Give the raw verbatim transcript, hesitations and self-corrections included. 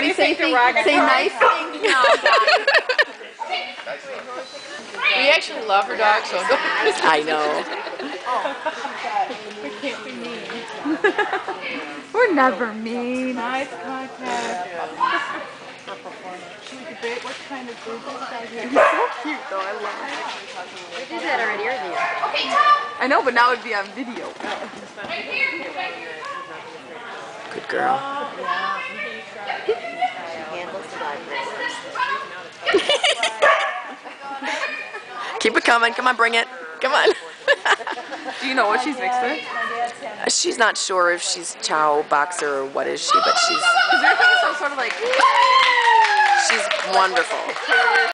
Everybody say say nice things now, guys. We actually love her dog, so don't. I know. We can't be mean. We're never mean. Nice contact. What kind of food this guy has? He's so cute though, I love it. We did that already earlier. I know, but now it'd be on video. Good girl. Handles the dog. Keep it coming. Come on, bring it. Come on. Do you know what she's mixed with? She's not sure if she's chow, boxer, or what is she, but she's Because everything is so sort of like... she's wonderful.